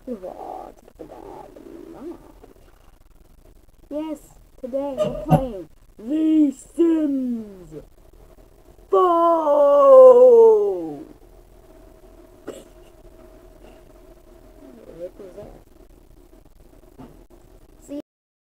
Yes, today we're playing The Sims 4! What was that? See?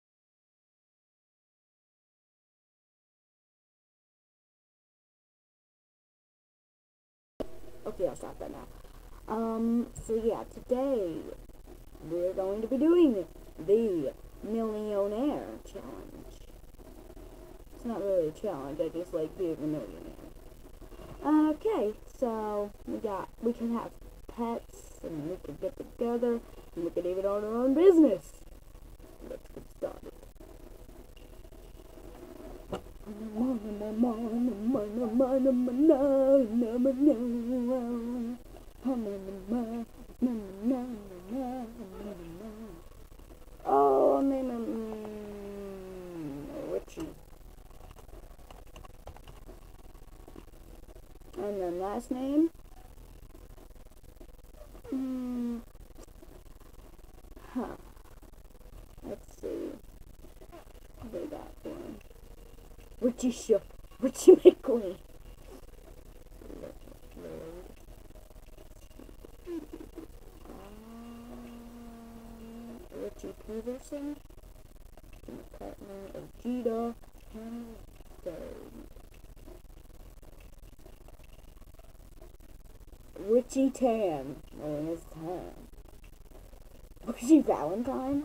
Okay, I'll stop that now. So yeah, today we're going to be doing the Millionaire Challenge. It's not really a challenge, I just like being a millionaire. Okay, so we can have pets, and we can get together, and we can even own our own business. Let's get started. Oh, Richie. And then last name? Let's see. They got one. Richie Shook. Richie McQueen. Richie Peterson. McCartney, Ojeda, Richie Tan. Oh, his Tan. Richie Valentine.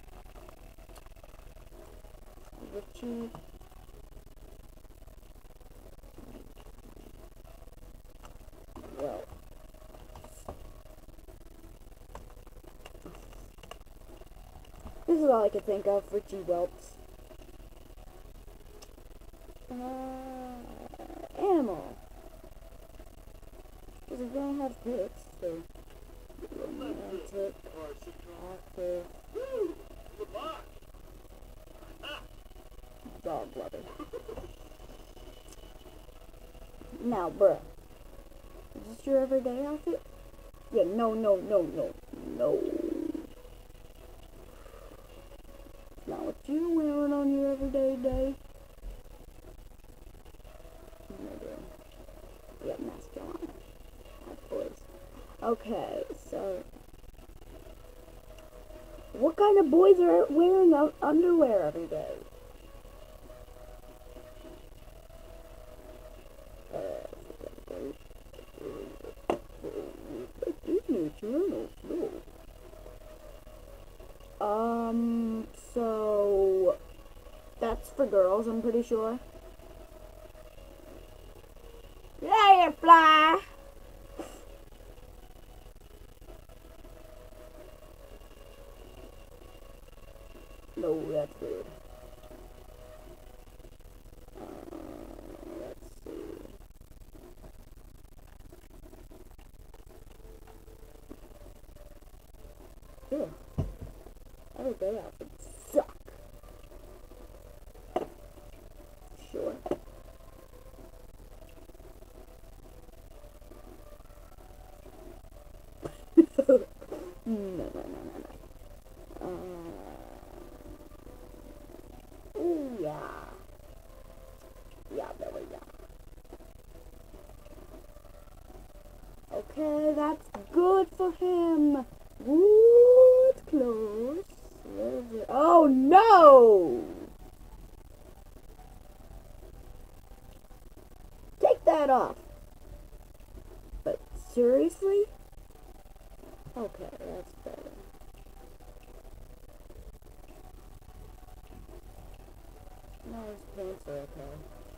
Richie. Well. This is all I could think of. Richie Welps. Animal. Because we're gonna have pets, so romantic, active, dog lover. Now, bruh, is this your everyday outfit? Yeah, no. Not what you're wearing on your everyday day. Yep, masculine. That's boys. Okay, so what kind of boys are wearing underwear every day? So that's for girls, I'm pretty sure. Yeah, you fly. No, that's weird. Let's see. Yeah. Everyday outfits suck. Sure. No. Ooh, yeah. Yeah, there we go. Okay, that's good for him. Ooh, it's close. Where is it? Oh, no! Take that off. But seriously? Okay, that's better. No, his pants are okay.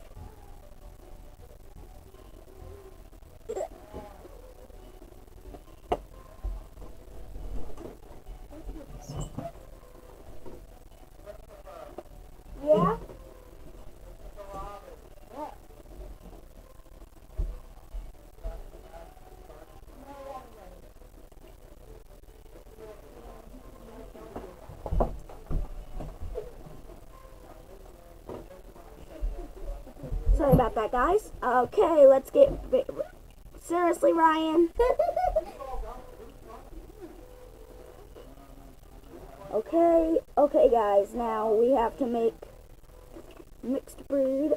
Yeah? Sorry about that, guys. Okay, let's get... Seriously, Ryan? Okay guys, now we have to make mixed breed.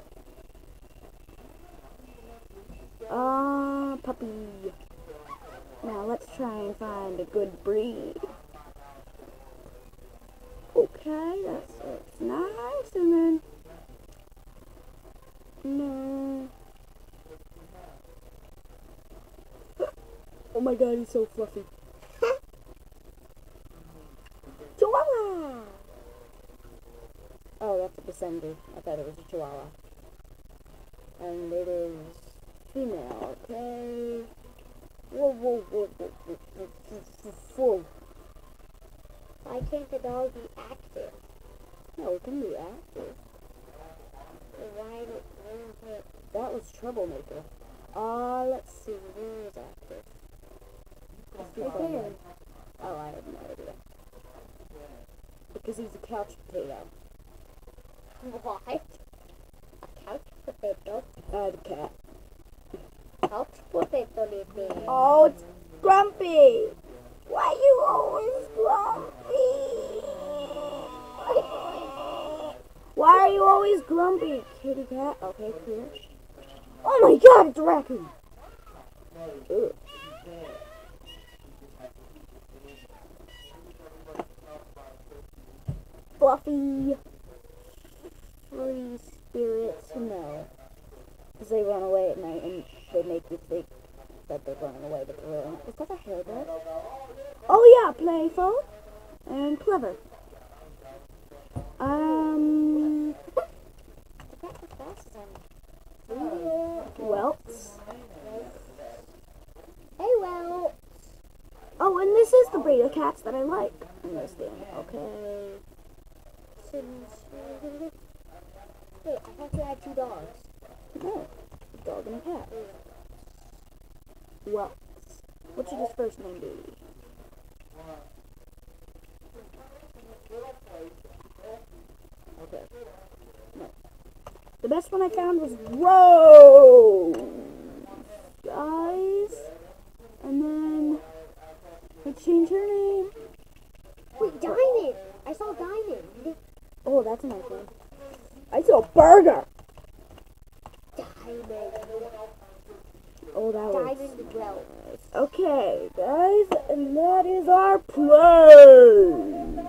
Puppy. Now let's try and find a good breed. Okay, that's nice, and then no. Oh my god, he's so fluffy. Chihuahua! Oh, that's a Descender. I thought it was a Chihuahua. And it is female, okay? Whoa. Why can't the dog be active? No, it can be active. Why did it? That was Troublemaker. Let's see, where is active? Where? Oh, I have no idea. Because he's a couch potato. What? A couch potato? The cat. Couch potato living. Oh, it's Grumpy! Why you always grumpy? Why are you always grumpy? Kitty cat? Okay, cool. Oh my god, it's a raccoon! Ugh. Fluffy. Free spirits, no. Because they run away at night and they make you think that they're running away, but they're really not. Is that a hairbird? Oh yeah, playful and clever. Welts. Hey, well. Oh, and this is the breed of cats that I like in this game. Okay. Wait, I thought you had 2 dogs. No, a dog and a cat. Welts. What should his first name be? Okay. No. The best one I found was Rose, guys. And then I changed her name. Wait, Diamond! I saw Diamond. Oh, that's a nice one. I saw Burger. Diamond. Oh, that was Diamond Well. okay, guys, and that is our play.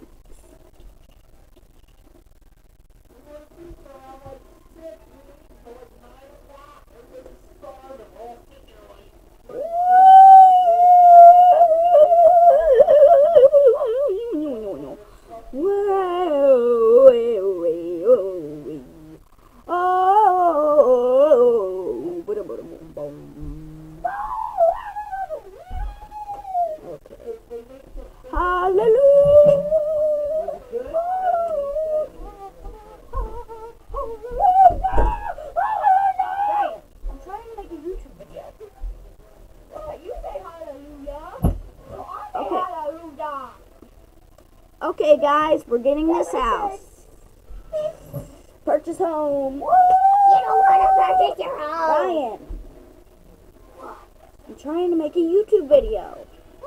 Okay, guys, we're getting this house. Purchase home. You don't want to purchase your home. Ryan, I'm trying to make a YouTube video.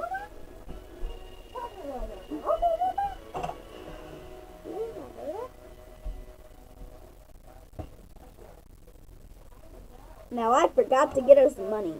Now I forgot to get us money.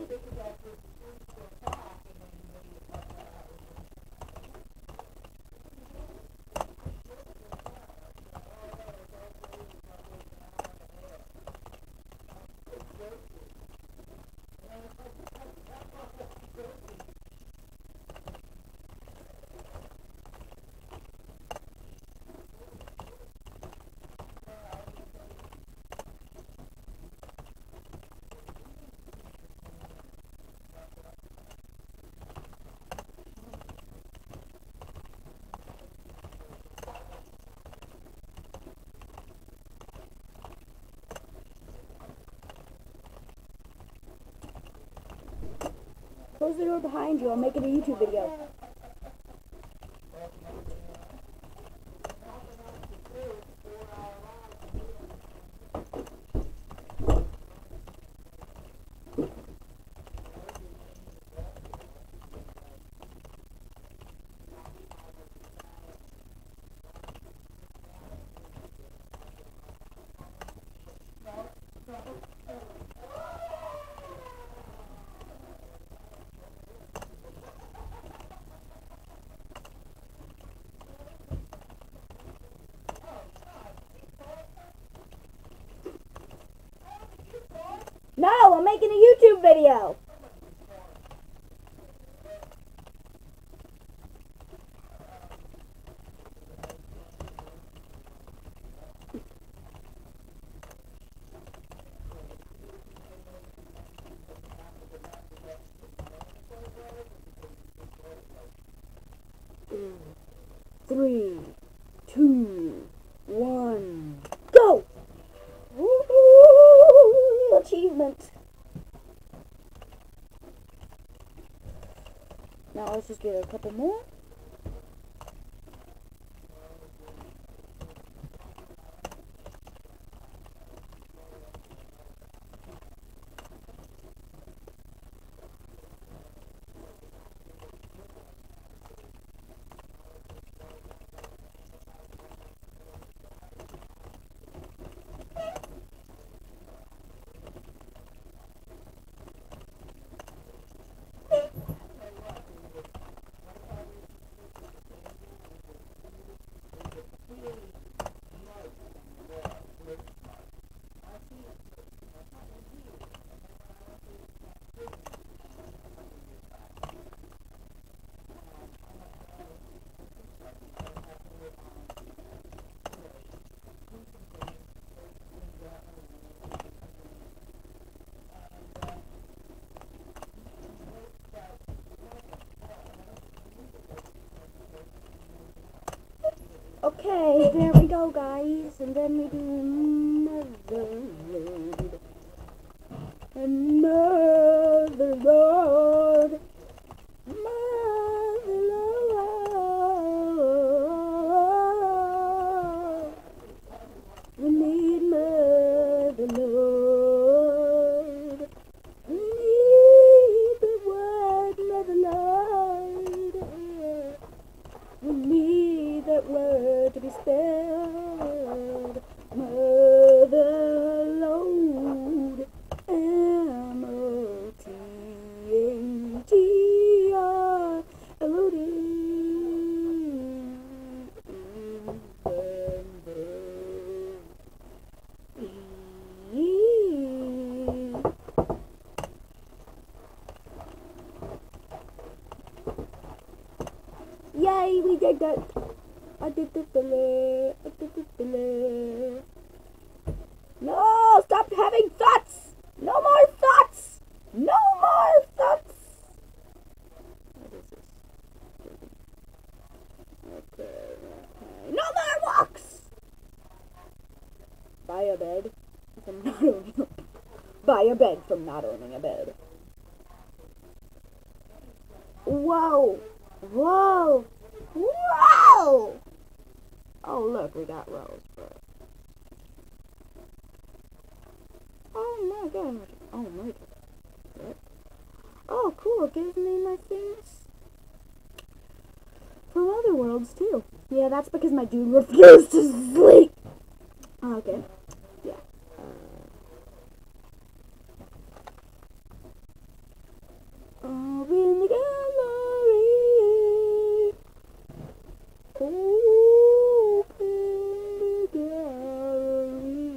Close the door behind you. I'm making a YouTube video. making a YouTube video. Three, two, one, go! Woo! Achievement. Now let's just get a couple more. Okay, there we go, guys. And then we do another load. Another load. Another load. We need another load. We need the word another load. We need that word to be spelled. Mother load. MOTHER Yay, we did that. I did the fillet. I did the fillet. No, stop having thoughts. No more thoughts. No more thoughts. What is this? Okay. No more walks. Buy a bed from not owning a bed. Buy a bed from not owning a bed. Whoa. Whoa! Whoa! Oh, look, we got rose. Oh my god. Oh my god. Oh, cool. It gives me my things from other worlds, too. Yeah, that's because my dude refused to sleep. Okay. Yeah. I'll be in the gallery. Open the gallery.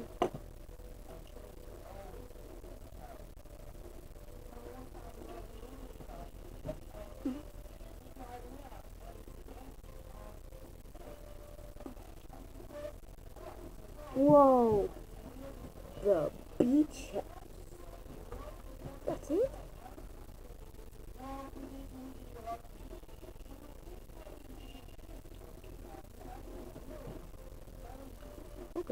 Whoa. The beach house. That's it? Okay.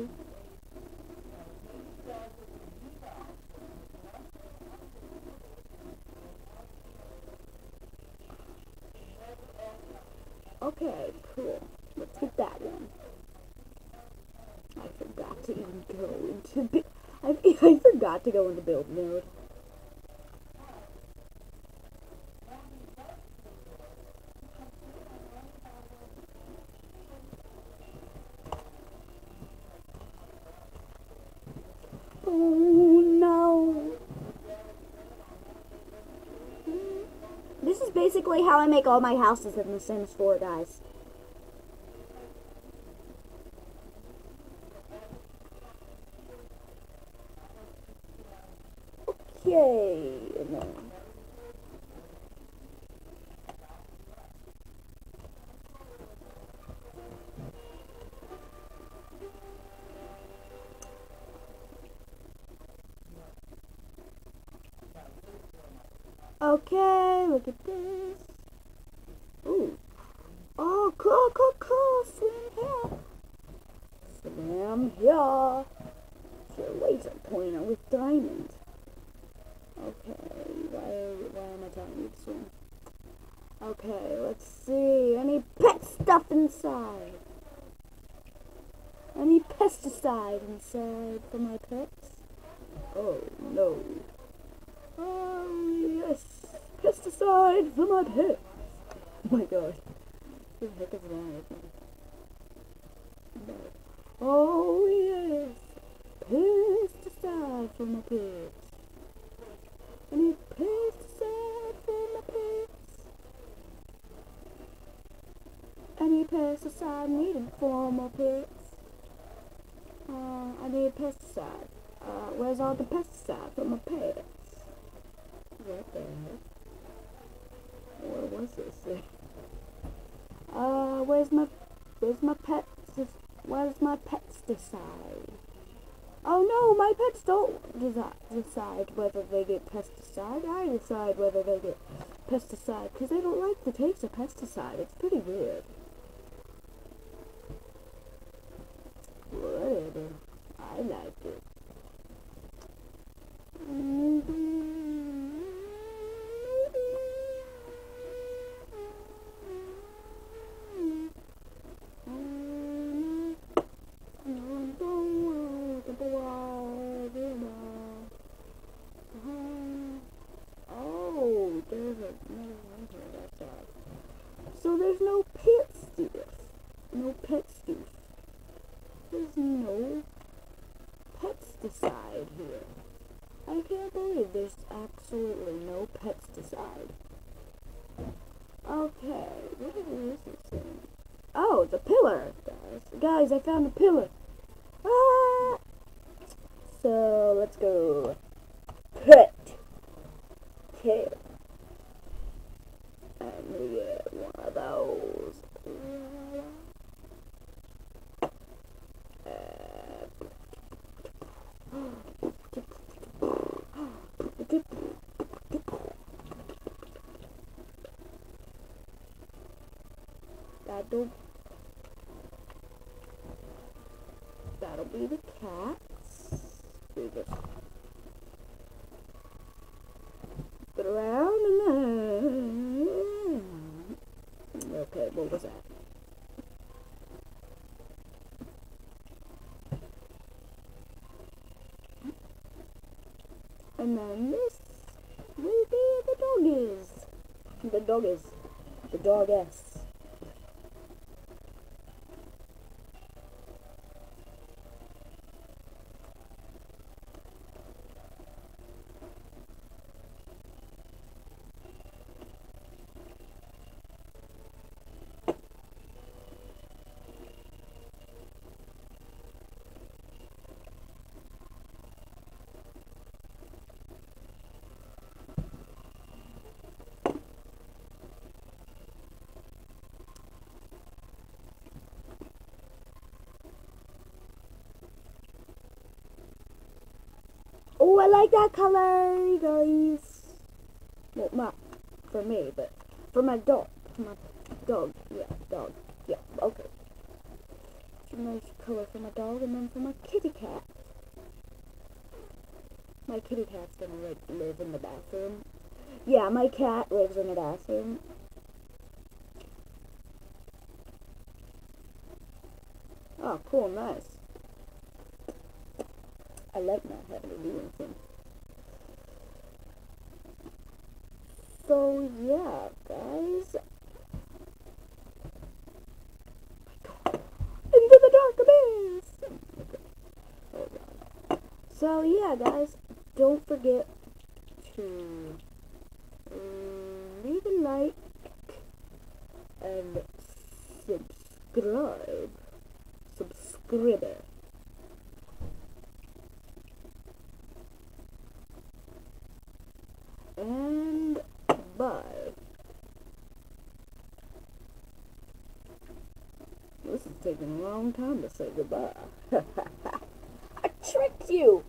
Okay, cool. Let's get that one. I forgot to even go into I forgot to go into build mode. Oh no. This is basically how I make all my houses in The Sims 4, guys. Yay! And then okay, look at this. Ooh. Oh, cool. Swim here. It's your laser pointer with diamonds. Okay, why am I telling you to swim? Okay, let's see. Any pet stuff inside? Any pesticide inside for my pets? Oh, no. Oh, yes. Pesticide for my pets. Oh my god. What the heck is wrong with me? No. Oh, yes. Pesticide for my pets. I need pesticide for my pets. Any pesticide needed for my pets. I need pesticide. Where's all the pesticide for my pets? What the heck? What was this? Where's my pesticide? Oh no, my pets don't decide whether they get pesticide. I decide whether they get pesticide because they don't like the taste of pesticide. It's pretty weird. Whatever. I like it. Oh, there's another one here outside. So there's no pet stuff. No pet stuff. There's no pesticide here. I can't believe there's absolutely no pesticide. Okay, what is this thing? Oh, it's a pillar, guys. Guys, I found a pillar. Ah! So, let's go. Pet. Okay. And we get one of those. That'll be the cats. We just put it around and then... Okay, what was that? And then this will be the doggies. The doggies. The doggess. Oh, I like that color, guys. Well, not for me, but for my dog. Yeah, dog. Yeah, okay. It's a nice color for my dog, and then for my kitty cat. My kitty cat's gonna live in the bathroom. Yeah, my cat lives in the bathroom. Oh, cool, nice. I like not having to do anything. So, yeah, guys. Into the dark abyss! Okay. Oh, God. So, yeah, guys, don't forget to leave a like and subscribe. Subscriber. goodbye. This is taking a long time to say goodbye. I tricked you!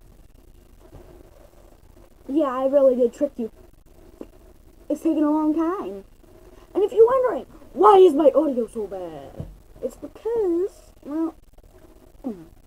Yeah, I really did trick you. It's taking a long time. And if you're wondering, why is my audio so bad? It's because, well...